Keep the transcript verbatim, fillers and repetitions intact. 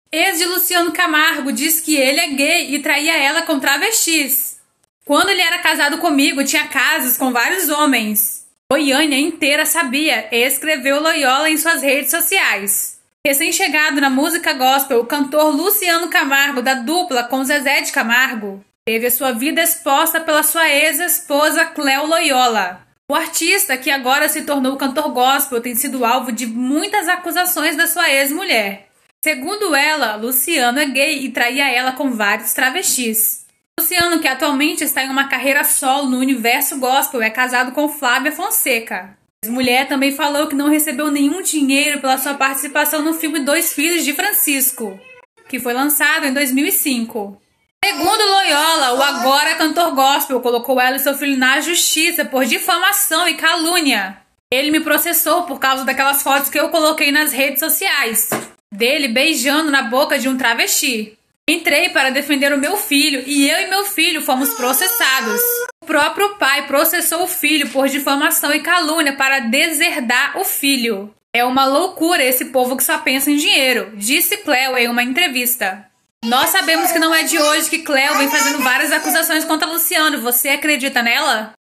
Ex de Luciano Camargo diz que ele é gay e traía ela com travestis. Quando ele era casado comigo, tinha casos com vários homens. Goiânia inteira sabia, escreveu Loyola em suas redes sociais. Recém-chegado na música gospel, o cantor Luciano Camargo, da dupla com Zezé de Camargo, teve a sua vida exposta pela sua ex-esposa Cléo Loyola. O artista, que agora se tornou cantor gospel, tem sido alvo de muitas acusações da sua ex-mulher. Segundo ela, Luciano é gay e traía ela com vários travestis. Luciano, que atualmente está em uma carreira solo no universo gospel, é casado com Flávia Fonseca. A mulher também falou que não recebeu nenhum dinheiro pela sua participação no filme Dois Filhos de Francisco, que foi lançado em dois mil e cinco. Segundo Loyola, o agora cantor gospel colocou ela e seu filho na justiça por difamação e calúnia. Ele me processou por causa daquelas fotos que eu coloquei nas redes sociais, dele beijando na boca de um travesti. Entrei para defender o meu filho e eu e meu filho fomos processados. O próprio pai processou o filho por difamação e calúnia para deserdar o filho. É uma loucura esse povo que só pensa em dinheiro, disse Cléo em uma entrevista. Nós sabemos que não é de hoje que Cléo vem fazendo várias acusações contra Luciano. Você acredita nela?